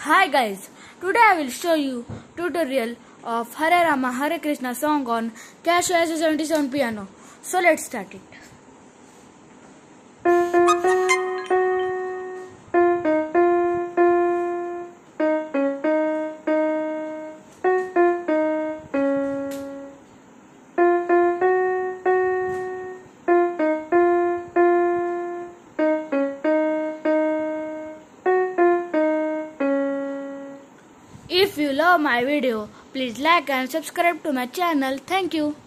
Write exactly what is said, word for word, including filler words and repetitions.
Hi guys, today I will show you tutorial of Hare Rama Hare Krishna song on Casio sa seventy-seven piano. So let's start it. If you love my video, please like and subscribe to my channel. Thank you.